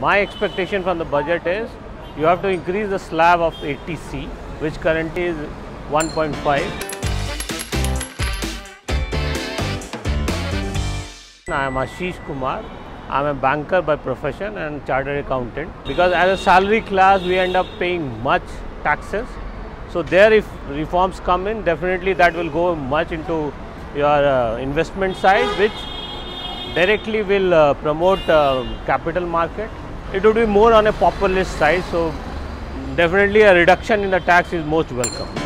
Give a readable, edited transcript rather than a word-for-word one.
My expectation from the budget is you have to increase the slab of 80C, which currently is 1.5. I am Ashish Kumar. I am a banker by profession and chartered accountant. Because as a salary class, we end up paying much taxes. So there, if reforms come in, definitely that will go much into your investment side, which directly will promote capital market. It would be more on a populist side. So definitely a reduction in the tax is most welcome.